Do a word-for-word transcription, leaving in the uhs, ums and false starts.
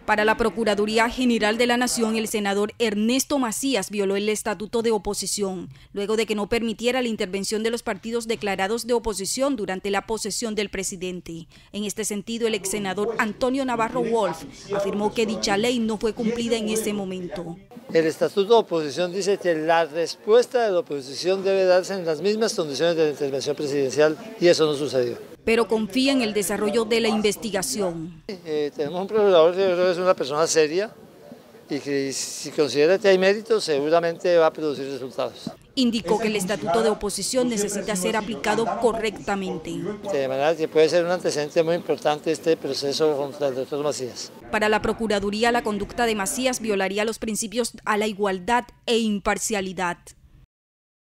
Para la Procuraduría General de la Nación, el senador Ernesto Macías violó el estatuto de oposición, luego de que no permitiera la intervención de los partidos declarados de oposición durante la posesión del presidente. En este sentido, el ex senador Antonio Navarro Wolf afirmó que dicha ley no fue cumplida en ese momento. El estatuto de oposición dice que la respuesta de la oposición debe darse en las mismas condiciones de la intervención presidencial y eso no sucedió. Pero confía en el desarrollo de la investigación. Eh, tenemos un procurador que yo creo que es una persona seria y que si considera que hay méritos seguramente va a producir resultados. Indicó que el estatuto de oposición necesita ser aplicado correctamente. De manera que puede ser un antecedente muy importante este proceso contra el doctor Macías. Para la Procuraduría, la conducta de Macías violaría los principios a la igualdad e imparcialidad.